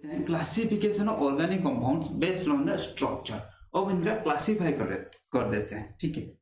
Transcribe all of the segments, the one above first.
Classification of organic compounds based on the structure. अब इनका classify कर देते हैं। ठीक है,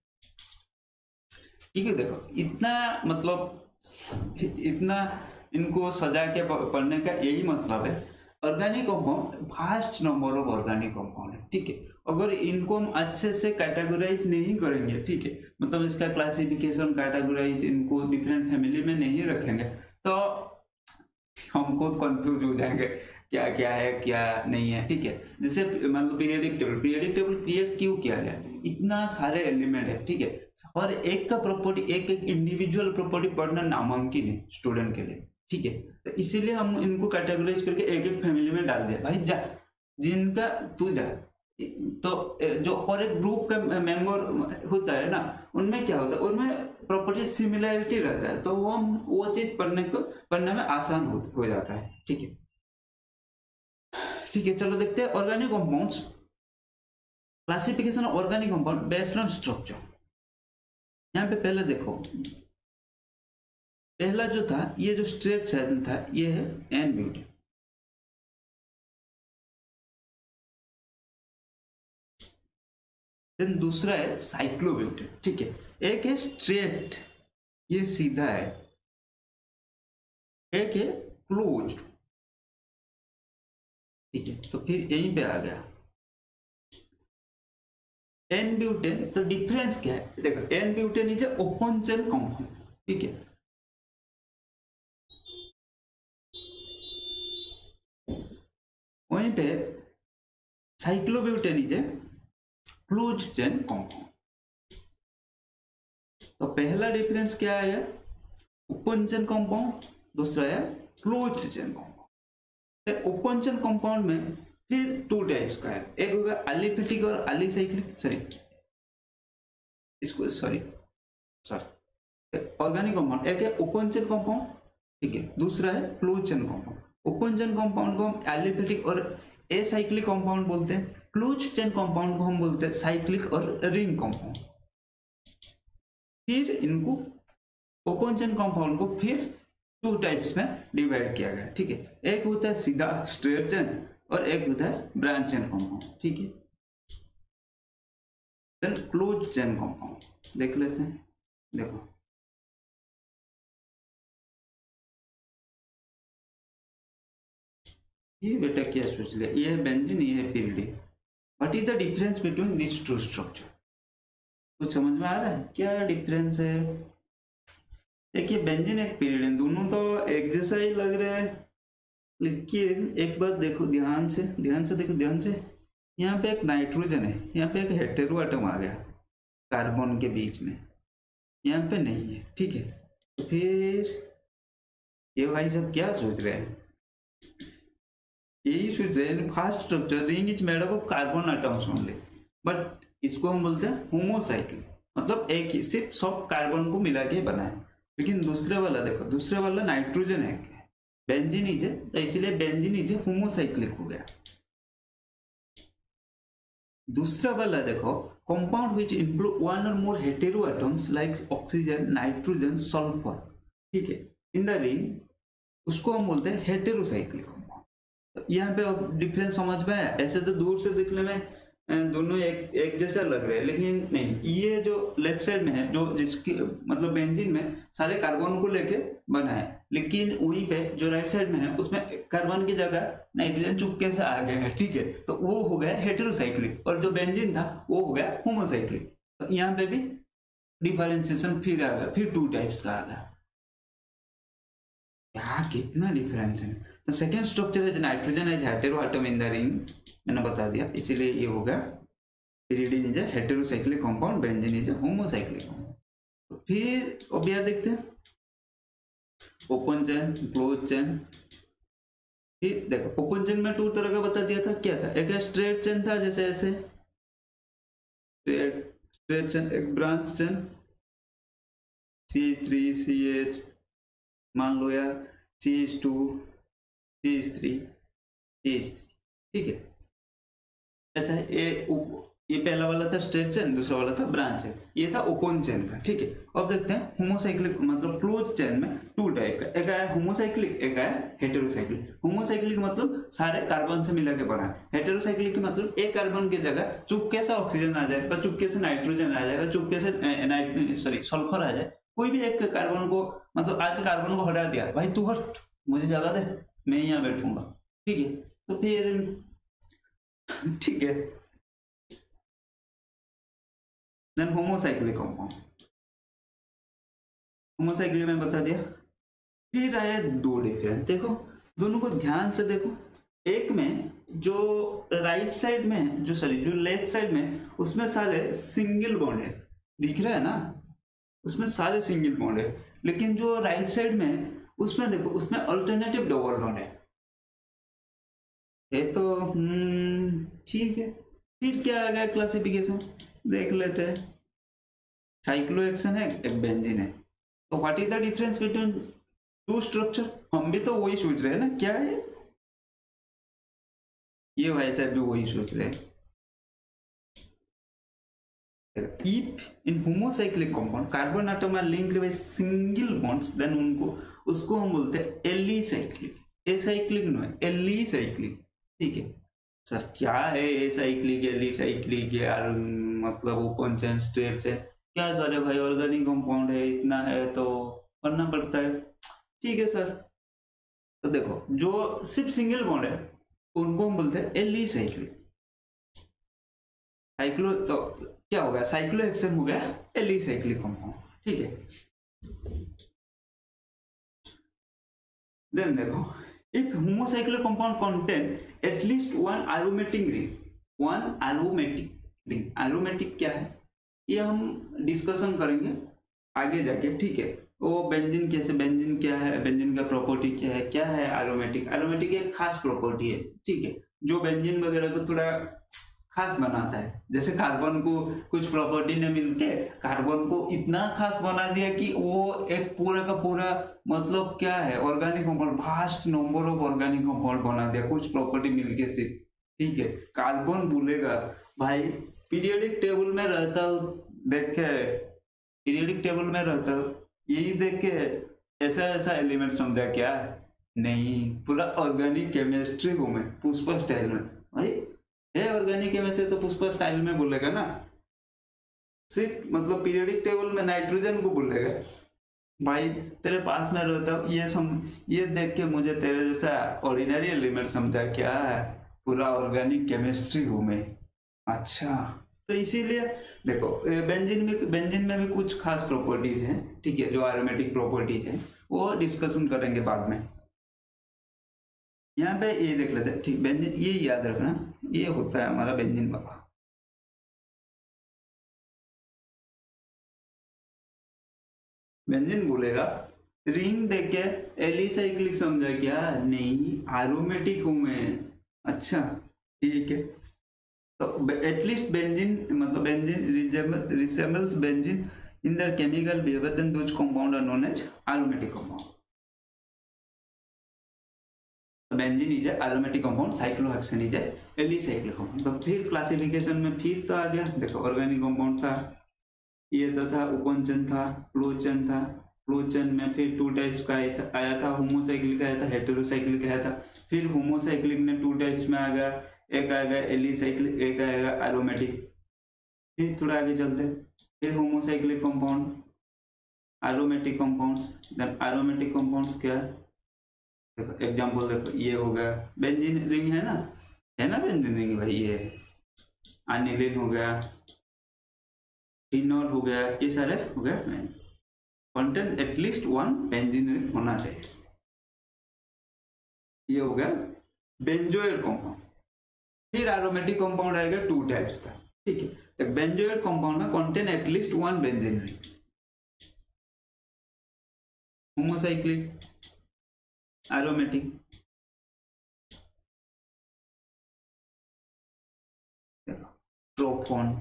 देखो इतना मतलब इतना इनको सजा के पढ़ने का यही मतलब है। Organic compound fast number of organic compound है। ठीक है, अगर इनको हम अच्छे से कैटेगराइज नहीं करेंगे, ठीक है, मतलब इसका क्लासिफिकेशन कैटेगराइज इनको डिफरेंट फैमिली में नहीं रखेंगे तो हम खुद कंफ्यूज हो जाएंगे क्या क्या है क्या नहीं है। ठीक है, जैसे मतलब पीरियडिक टेबल क्रिएट क्यों किया गया, इतना सारे एलिमेंट है। ठीक है, और एक का प्रॉपर्टी एक इंडिविजुअल प्रॉपर्टी पढ़ना नामुमकिन है स्टूडेंट के लिए। ठीक है, तो इसीलिए हम इनको कैटेगराइज करके एक फैमिली में डाल दिया। भाई जा जिनका तू जा, तो जो हर एक ग्रुप का मेंबर होता है ना, उनमें क्या होता है, उनमें प्रॉपर्टी सिमिलरिटी रहता है, तो वो चीज पढ़ने में आसान हो जाता है। ठीक है, चलो देखते हैं organic compounds, classification of organic compound based on structure. यहाँ पे पहले देखो, पहला जो था ये जो स्ट्रेट सेल था ये है एन ब्यूटेन। देन दूसरा है साइक्लोब्यूटेन। ठीक है, एक है स्ट्रेट, ये सीधा है, एक है क्लोज्ड। ठीक है, तो फिर यहीं पे आ गया एन ब्यूटेन। तो डिफरेंस क्या है, देखो n butane is open chain compound. ठीक है, वहीं पे cyclobutane is closed chain compound. तो पहला डिफरेंस क्या आएगा, ओपन चेन कंपाउंड, दूसरा है closed chain compound. Open chain compound में फिर टू टाइप्स का है, एक होगा एलिफेटिक और एलिसाइक्लिक, ऑर्गेनिक कंपाउंड। एक है ओपन चेन कंपाउंड, ठीक है, दूसरा है close chain compound. Open chain compound को हम एलिफेटिक और एसाइक्लिक कंपाउंड बोलते हैं, क्लोज चेन कंपाउंड को हम बोलते हैं साइक्लिक और रिंग कंपाउंड। फिर इनको ओपन चेन कंपाउंड को फिर टू टाइप्स में डिवाइड किया गया। ठीक है, एक होता है सीधा स्ट्रेट चेन और एक होता है ब्रांच चेन कंपाउंड। ठीक है, देन क्लोज चेन कंपाउंड देख लेते हैं। देखो ये बेटा क्या सोच लिया, ये है बेंजीन, ये है pyridine. What is the difference between this two structure, कुछ समझ में आ रहा है क्या डिफरेंस है? एक ये बेंजीन एक पिरिडीन, दोनों तो एक जैसा ही लग रहा है, लेकिन एक बात देखो ध्यान से देखो ध्यान से, यहाँ पे एक नाइट्रोजन है, यहाँ पे एक हेटेरो एटम आ गया कार्बन के बीच में, यहाँ पे नहीं है। ठीक है, तो फिर ये भाई सब क्या सोच रहे हैं, यही सोच रहे हैं fast structure ring is made up of carbon atoms only, but इसको हम बोलते हैं होमोसाइक्लिक, मतलब एक ही सिर्फ सब कार्बन को मिला के बना है। लेकिन दूसरे वाला देखो, दूसरे वाला नाइट्रोजन है, बेंजीन इज है, तो इसीलिए बेंजीन इज होमोसाइक्लिक हो गया। दूसरा वाला देखो, कंपाउंड विच इंक्लूड वन और more hetero atoms like oxygen, nitrogen, sulphur, ठीक है, इन द रिंग, उसको हम बोलते हैं हेटेरोसाइक्लिक कंपाउंड। तो यहाँ पे अब डिफरेंस समझ में आया? ऐसे तो दूर से दिखने में दोनों एक जैसा लग रहा है, लेकिन नहीं, ये जो लेफ्ट साइड में है, जो जिसकी मतलब बेंजीन में सारे कार्बन को लेके बना है, लेकिन वहीं पे जो राइट साइड में है उसमें कार्बन की जगह नाइट्रोजन चुपके से आ गया है। ठीक है, तो वो हो गया हेटेरोसाइक्लिक, और जो बेंजीन था वो हो गया होमोसाइक्लिक। तो यहाँ पे भी डिफरेंशिएशन फिर आ गया, फिर टू टाइप्स का आ गया। क्या कितना डिफरेंस है। तो सेकेंड स्ट्रक्चर है nitrogen as hetero atom in the ring, मैंने बता दिया, इसीलिए ये हो गया pyridine is heterocyclic compound, benzene is homocyclic compound. तो फिर अब यह देखते हैं ओपन चेन, क्लोज चेन। फिर देखो ओपन चेन में टू तरह का बता दिया था, क्या था, एक स्ट्रेट चेन था जैसे ऐसे स्ट्रेट चेन, एक ब्रांच चेन C3CH, मान लो यार CH2 CH3 CH3, ठीक है, ऐसा है। ये पहला वाला था स्ट्रेट चेन, दूसरा वाला था ब्रांच चेन, ये था ओपन चेन का, ठीक है। अब देखते हैं होमोसाइक्लिक मतलब क्लोज चेन में टू टाइप का, एक आया होमोसाइक्लिक, एक आया हेटेरोसाइक्लिक। होमोसाइक्लिक मतलब सारे कार्बन से मिला के बना है। हेटेरोसाइक्लिक मतलब एक कार्बन की जगह चुपके से ऑक्सीजन आ जाए, चुपके से नाइट्रोजन आ जाए, चुपके से सल्फर आ जाए, कोई भी एक कार्बन को मतलब आके कार्बन को हटा दिया, भाई तू हट, मुझे जगह दे, मैं यहाँ बैठूंगा, ठीक है। तो फिर ठीक है, देन होमोसाइक्लिक कंपाउंड, होमोसाइक्लिक में बता दिया। फिर आए दो डिफरेंस, देखो दोनों को ध्यान से देखो। एक में जो राइट साइड में जो लेफ्ट साइड में उसमें सारे सिंगल बॉन्ड है, दिख रहा है ना, उसमें सारे सिंगल बॉन्ड है। लेकिन जो राइट साइड में उसमें देखो, उसमें अल्टरनेटिव डबल बॉन्ड है। ये तो ठीक है। फिर क्या आ गया क्लासिफिकेशन, देख लेते हैं। साइक्लोहेक्सेन है, एक बेंजीन है, तो what is the difference between two structure? हम भी तो वही सोच रहे हैं ना, क्या है ये भाई साहब भी वही सोच रहे हैं। If in homocyclic compound carbon atom are linked by single bonds, then उसको हम बोलते हैं एलिसाइक्लिक। एसाइक्लिक नहीं, एलिसाइक्लिक, ठीक है। सर क्या है एसाइक्लिक एलिसाइक्लिक यार, मतलब ओपन चेन स्ट्रेट चेन, क्या करे भाई, ऑर्गेनिक कंपाउंड है, इतना है तो करना पड़ता है, ठीक है सर। तो देखो जो सिर्फ सिंगल बॉन्ड है उनको हम बोलते हैं एलिसाइक्लिक। साइक्लो तो क्या हो गया, साइक्लोहेक्सेन हो गया एलिसाइक्लिक कंपाउंड, ठीक है। देन देखो, if homocyclic compound contain at least one aromatic ring, aromatic क्या है ये हम डिस्कशन करेंगे आगे जाके, ठीक है। वो बेंजीन कैसे, बेंजीन क्या है, बेंजीन का प्रॉपर्टी क्या है एरोमेटिक। एरोमेटिक एक खास प्रॉपर्टी है, ठीक है, जो बेंजीन वगैरह को थोड़ा खास बनाता है। जैसे कार्बन को कुछ प्रॉपर्टी ने मिलके कार्बन को इतना खास बना दिया कि वो एक पूरा का पूरा मतलब क्या है organic compound, vast number of organic compound बना दिया कुछ प्रॉपर्टी मिलके सिर्फ, ठीक है। कार्बन बोलेगा भाई पीरियोडिक टेबल में रहता हूं, देखे पीरियोडिक टेबल में रहता हूं, यही देख के ऐसा ऐसा एलिमेंट समझा क्या, नहीं पूरा ऑर्गेनिक केमिस्ट्री हूं मैं, पुष्पा स्टाइल में। भाई है ऑर्गेनिक केमिस्ट्री तो पुष्पा स्टाइल में बोलेगा ना, सिर्फ मतलब पीरियोडिक टेबल में नाइट्रोजन को बोलेगा भाई तेरे पास में रहता हूँ, ये देख के मुझे तेरे जैसा ऑर्डिनरी एलिमेंट समझा क्या है, पूरा ऑर्गेनिक केमिस्ट्री हूं मैं। अच्छा, तो इसीलिए देखो बेंजीन में भी कुछ खास प्रॉपर्टीज हैं, ठीक है, जो एरोमेटिक प्रॉपर्टीज हैं वो डिस्कशन करेंगे बाद में। यहाँ पे ये देख लेते हैं, ठीक, बेंजीन ये याद रखना, ये होता है हमारा बेंजीन बाबा। बेंजीन बोलेगा रिंग देख के एलिसाइक्लिक समझा क्या, नहीं एरोमेटिक हूं मैं। अच्छा ठीक है, तो एटलीस्ट बेंजीन मतलब benzene resembles benzene in their chemical behaviour then those compound are known as aromatic compound. Benzene is aromatic compound, cyclohexane is alicyclic compound. तो फिर क्लासिफिकेशन में फिर तो आ गया, देखो ऑर्गेनिक कंपाउंड था, ये तो था ओपन चेन था, क्लोज चेन था। क्लोज चेन में फिर टू टाइप्स का आया था, होमोसाइक्लिक आया था, हेटेरोसाइक्लिक आया था। फिर होमोसाइक्लिक ने टू टाइप्स में आ गया, एक आएगा एलिसाइक्लिक, एक आएगा एरोमेटिक। फिर थोड़ा आगे चलते, फिर homocyclic compound, aromatic compounds, then aromatic compounds क्या है, देखो एग्जांपल देखो, ये हो गया बेंजीन रिंग है ना बेंजीन रिंग भाई, ये एनिलीन हो गया, फिनॉल हो गया, ये सारे हो गया content at least one benzene ring होना चाहिए। ये हो गया बेंजोइल कंपाउंड। फिर एरोमेटिक कंपाउंड आएगा टू टाइप्स का, ठीक है। बेंजोइल कंपाउंड में content at least one benzene ring. Homocyclic, aromatic, tropone,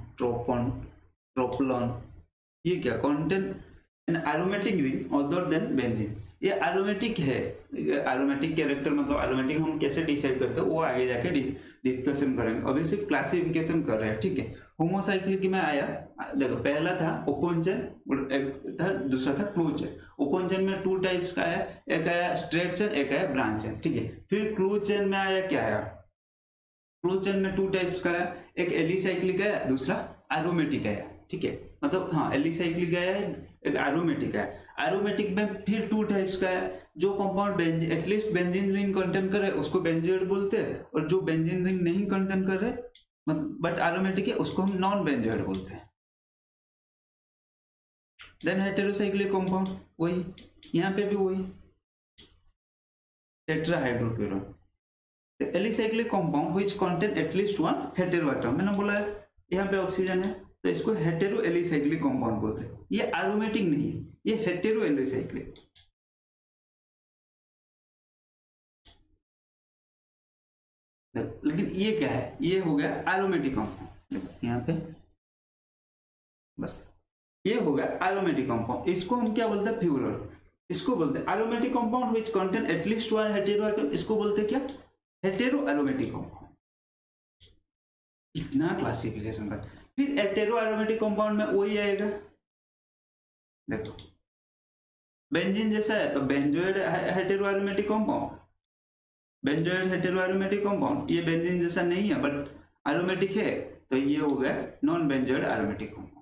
tropolone, ये क्या content an aromatic ring other than benzene. ये एरोमेटिक है। एरोमेटिक कैरेक्टर मतलब एरोमेटिक हम कैसे डिसाइड करते हैं वो आगे जाके डिस्कशन करेंगे, अभी सिर्फ क्लासिफिकेशन कर रहे हैं, ठीक है। होमोसाइक्लिक में आया, देखो पहला था ओपन चेन, एक था दूसरा था क्लोज चेन। ओपन चेन में 2 टाइप्स का है, एक आया स्ट्रेट चेन, एक आया ब्रांच चेन, ठीक है। फिर क्लोज चेन में आया क्या आया, क्लोज चेन में 2 टाइप्स का है, एक एलिसाइक्लिक है, दूसरा एरोमेटिक है, ठीक है। मतलब हाँ एलिसाइक्लिक है, एक एरोमेटिक है। एरोमेटिक में फिर 2 टाइप्स का है, जो compound at least benzene ring contain करे उसको बेंजोइड बोलते हैं, और जो बेंजीन रिंग नहीं कंटेन करे बट एरोमेटिक है उसको हम नॉन बेंजोइड बोलते हैं। देन हेटेरोसाइक्लिक कंपाउंड, वही यहाँ पे भी वही tetrahydrofuran. Alicyclic compound which contain at least 1 hetero atom, मैंने बोला है यहाँ पे ऑक्सीजन है तो इसको हेटेरो एलिसाइक्लिक कंपाउंड बोलते हैं। ये एरोमेटिक नहीं है, ये हेटेरो एलिसाइक्लिक। लेकिन ये क्या है, ये हो गया एरोमेटिक कंपाउंड। देखो यहाँ पे बस ये हो गया एरोमेटिक कंपाउंड, इसको हम क्या बोलते हैं, प्यूरल। इसको बोलते हैं aromatic compound which contain at least 1 hetero atom, इसको बोलते हैं क्या, हेटेरो एरोमेटिक कंपाउंड। इतना क्लासिफिकेशन का। फिर हेटेरो एरोमेटिक कंपाउंड में वही आएगा, देखो बेंजीन जैसा है तो benzoid hetero aromatic compound, benzoid hetero aromatic compound. ये बेंजीन जैसा नहीं है बट एरोमेटिक है तो ये हो गया नॉन बेंजोइड एरोमेटिक कंपाउंड।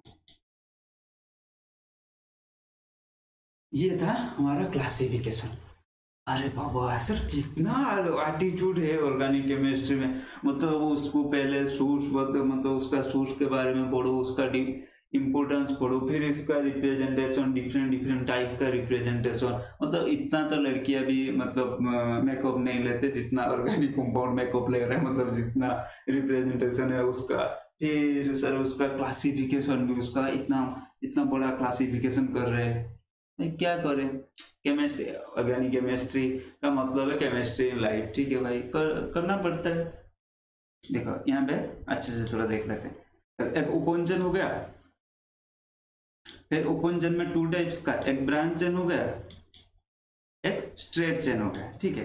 ये था हमारा क्लासिफिकेशन। अरे बाबा सर कितना एटीट्यूड है ऑर्गेनिक केमिस्ट्री में, मतलब उसको पहले सोर्स मतलब उसका सोर्स के बारे में पढ़ो, उसका इम्पोर्टेंस पढ़ो, फिर इसका रिप्रेजेंटेशन, डिफरेंट टाइप का रिप्रेजेंटेशन। मतलब इतना तो लड़कियां भी मतलब मेकअप नहीं लेते जितना ऑर्गेनिक कंपाउंड मेकअप ले रहे हैं, मतलब जितना रिप्रेजेंटेशन है उसका। फिर सर उसका क्लासिफिकेशन भी, उसका इतना इतना बड़ा क्लासिफिकेशन कर रहे हैं, क्या करें। केमिस्ट्री, ऑर्गेनिक केमिस्ट्री का मतलब है केमिस्ट्री लाइफ, ठीक है भाई, करना पड़ता है। देखो यहाँ पे अच्छे से थोड़ा देख लेते हैं। एक ओपन चेन हो गया, फिर ओपन चेन में 2 टाइप्स का, एक ब्रांच चेन हो गया, एक स्ट्रेट चेन हो गया, ठीक है।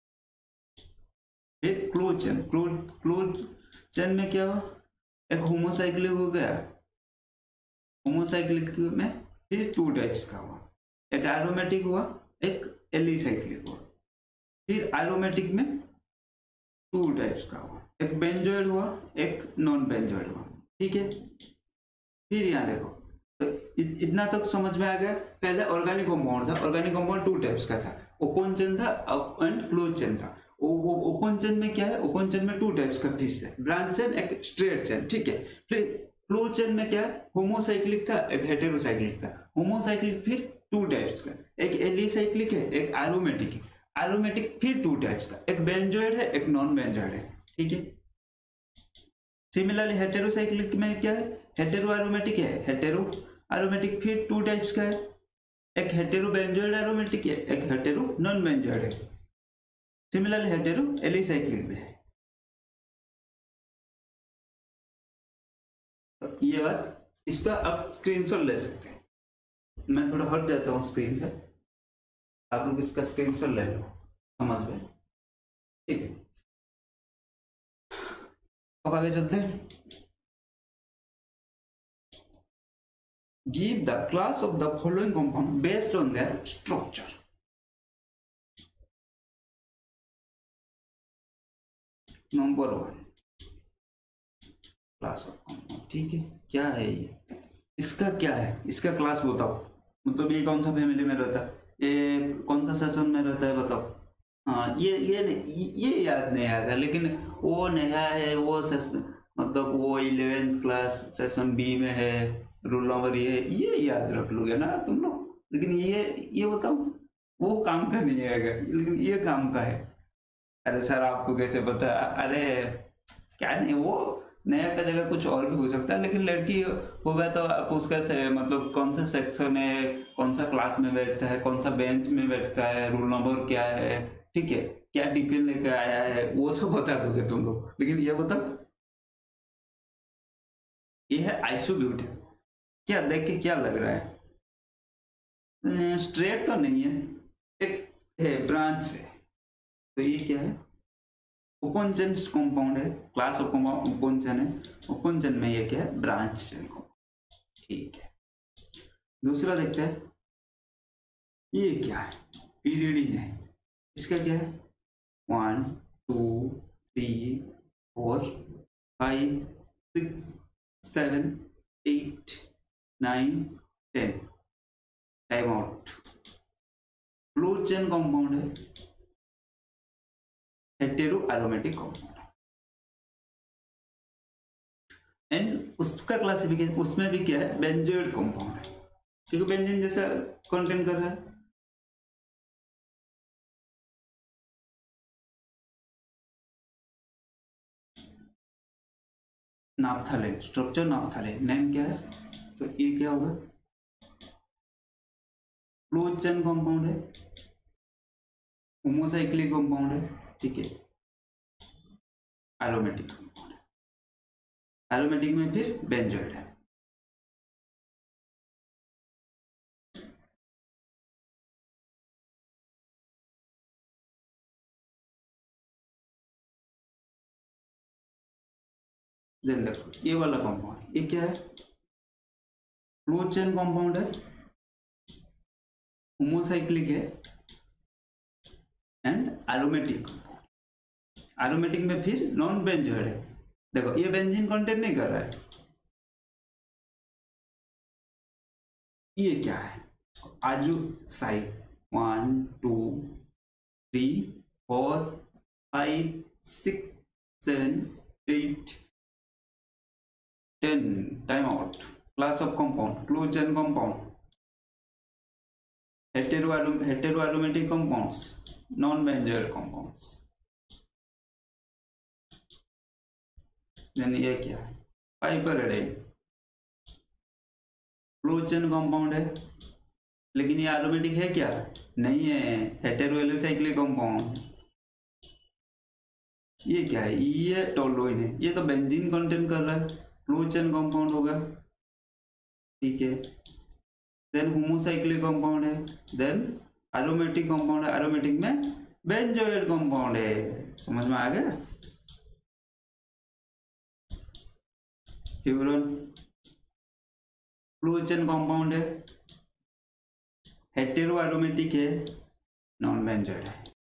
फिर क्लोज चेन, क्लोज चेन में क्या हुआ, एक होमोसाइक्लिक हो गया, होमोसाइक्लिक में फिर 2 टाइप्स का हुआ, एक एरोमेटिक हुआ, एक एलिसाइक्लिक हुआ। फिर एरोमेटिक में 2 टाइप्स का हुआ, एक बेंजोइड हुआ, एक नॉन बेंजोइड हुआ, ठीक है। फिर यहाँ देखो तो इतना तक समझ में आ गया। पहले ऑर्गेनिक कंपाउंड था, ऑर्गेनिक कंपाउंड 2 टाइप्स का था, ओपन चेन था एंड क्लोज चेन था। ओपन चेन में क्या है, ओपन चेन में 2 टाइप्स का फिर से, ब्रांच चेन, एक स्ट्रेट चेन, ठीक है। फिर क्लोज चेन में क्या है, होमोसाइक्लिक था, एक हेटेरोसाइक्लिक था। होमोसाइक्लिक फिर 2 टाइप्स का, एक एलिसाइक्लिक है, एक एरोमेटिक है। एरोमेटिक फिर 2 टाइप्स का, एक बेंजोइड है, एक नॉन बेंजोइड है, ठीक है। सिमिलरली हेटेरोसाइक्लिक में क्या है, हेटेरो एरोमेटिक है, हेटेरो एरोमेटिक फिर 2 टाइप्स का है, एक हेटेरो बेंजोइड एरोमेटिक है, एक हेटेरो नॉन बेंजोइड है। सिमिलरली हेटेरो एलिसाइक्लिक में है। तो ये बात, इसका आप स्क्रीनशॉट ले सकते हैं। मैं थोड़ा हट जाता हूँ स्क्रीन से, आप लोग इसका स्क्रीनशॉट ले लो, समझ में, ठीक है। अब आगे चलते हैं। Give the class of the following compound based on their structure. Number 1 class of compound, ठीक है। क्या है ये, इसका क्या है, इसका क्लास बताओ, मतलब ये कौन सा फैमिली में रहता है, ये कौन सा सेशन में रहता है बताओ। हाँ ये याद नहीं आएगा, लेकिन वो नया है, वो सेशन मतलब वो 11th क्लास सेशन बी में है, रोल नंबर ये याद रख लोगे ना तुम लोग। लेकिन ये बताओ, वो काम का नहीं आएगा, लेकिन ये काम का है। अरे सर आपको कैसे पता, अरे क्या नहीं, वो नया का जगह कुछ और भी हो सकता है, लेकिन लड़की होगा तो आप उसका से मतलब कौन सा सेक्शन है, कौन सा क्लास में बैठता है, कौन सा बेंच में बैठता है, रोल नंबर क्या है, ठीक है, क्या टिफिन लेकर आया है, वो सब बता दोगे तुम लोग। लेकिन ये बताओ, ये है आइसोब्यूटेन। क्या देख के क्या लग रहा है, स्ट्रेट तो नहीं है, एक है ब्रांच है, तो ये क्या है? ओपन चेन कंपाउंड है, class of compound open chain है, ओपन चेन में ये क्या है? Branch chain compound. ठीक है, दूसरा देखते हैं, ये क्या है? पीरियडिन है, इसका क्या है? 1 2 3 4 5 6 7 8 9 10 time out. Close chain compound है, हेटेरो एरोमेटिक कंपाउंड है। एंड उसका क्लासिफिकेशन उसमें भी क्या है? बेंजोइड कंपाउंड है, क्योंकि बेंजीन जैसा कंटेन कर रहा है। नाफ्थालेन, स्ट्रक्चर नाफ्थालेन, नेम क्या है? तो ये क्या होगा? क्लोज चेन कंपाउंड है, होमोसाइक्लिक कंपाउंड है, ठीक है, एरोमेटिक कंपाउंड है। एरोमेटिक में फिर बेंजोइड है। देन देखो ये वाला कंपाउंड, ये क्या है? क्लोज चेन कंपाउंड है, होमोसाइक्लिक है एंड एरोमेटिक कंपाउंड। एरोमेटिक में फिर नॉन बेंजोइड है। देखो ये बेंजीन कंटेन नहीं कर रहा है। ये क्या है? आजू side 1 2 3 4 5 6 7 8 10 time out. Class of compound close chain compound, hetero aromatic compounds, non benzoid compounds. Then ये क्या है? पाइपरडाइन, क्लोज चेन कंपाउंड है, लेकिन ये एरोमेटिक है क्या? नहीं है, हेटेरो एलिसाइक्लिक कंपाउंड। ये क्या है? ये टोलुइन है, ये तो बेंजीन कंटेन कर रहा है, क्लोज चेन कंपाउंड होगा, ठीक है। देन होमोसाइक्लिक कंपाउंड है, देन एरोमेटिक कंपाउंड है, एरोमेटिक में बेंजोइड कंपाउंड है। समझ में आ गया? फ्यूरन क्लोज चेन कंपाउंड है, हेटेरो एरोमेटिक है, नॉन बेंजोइड है।